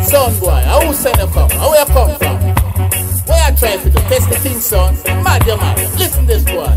Son boy, how send you come? How you come from? Where you try to test the thing, son? Mad you man, listen this boy.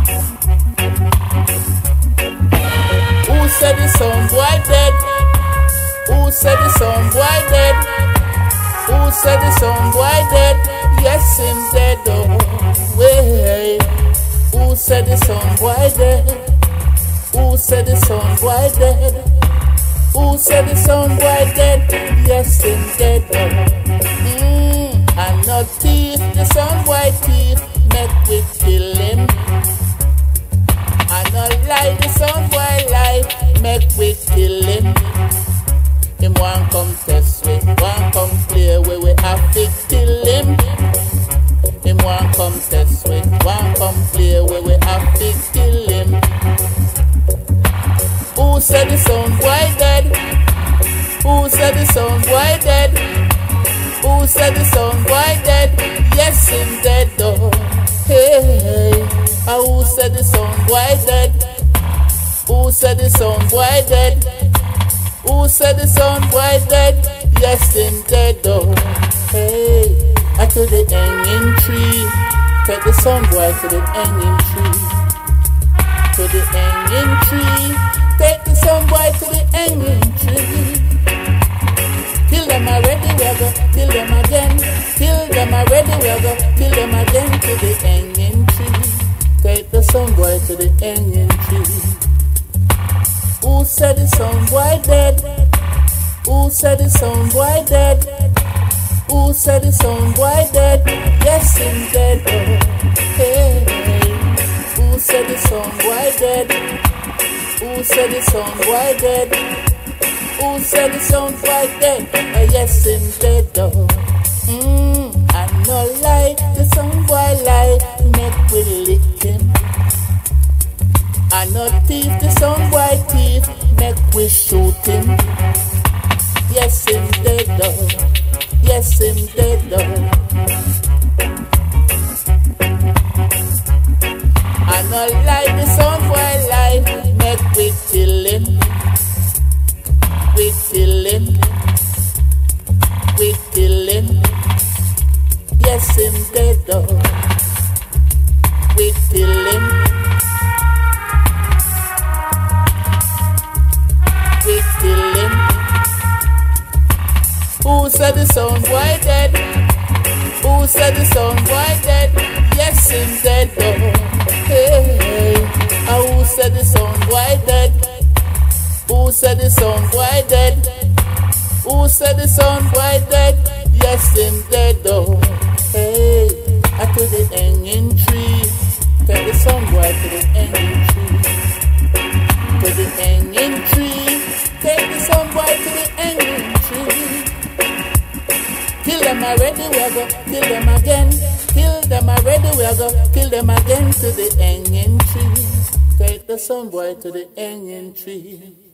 Who said the son boy dead? Who said the son boy dead? Who said the son boy dead? Yes, him dead, oh, way. Who said the son boy dead? Who said the son boy dead? Who said the son boy dead? Yes, him dead, oh. And no thief, the son boy thief, make we kill him. And no lie, the son boy lie, make we kill him. Him want come test with, want come play where we have to kill him. Him want come test with, want come play where we have to kill him. Who said the son boy dead? Who said the son boy dead? Who said the son boy dead? Yes, him dead though. Hey, who said the son boy dead? Who said the son boy dead? Who said the son boy dead? Yes, him dead though. Hey, I to the hanging tree. Take the son boy to the hanging tree. To the hanging tree. Take the son boy to the hanging tree. Till them already we go, till them again. Till them already we go, till them again to the hanging tree. Take the son boy to the hanging tree. Who said the son boy dead? Who said the son boy dead? Who said the son boy dead? Yes, him dead, oh. Hey, who said the son boy dead? Who said the son boy dead? Who said the son boy dead? Oh, yes, him dead, oh. I no lie, the son boy lie, make we lick him. I no thief, the son boy thief, make we shoot him. Yes, him dead, oh. Yes, him dead, oh. I no lie, the son boy lie, make we kill him. We kill him. We kill him. Yes, him dead, oh. We kill him. We kill him. Who said the son boy dead? Who said the son boy dead? Yes, him dead, oh. Hey, who said the son boy dead? Who said the son boy dead? Who said the son boy dead? Yes, him dead, oh. Hey, I to the hanging tree. Take the son boy to the hanging tree. To the hanging tree. Take the son boy to the hanging tree. Kill them already, we go, kill them again. Kill them already, we go, kill them again to the hanging tree. Take the son boy to the hanging tree.